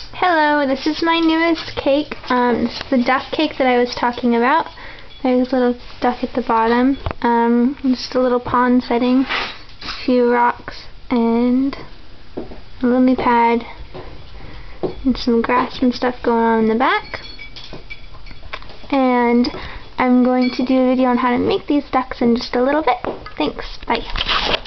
Hello, this is my newest cake. This is the duck cake that I was talking about. There's a little duck at the bottom. Just a little pond setting, a few rocks, and a lily pad, and some grass and stuff going on in the back. And I'm going to do a video on how to make these ducks in just a little bit. Thanks, bye.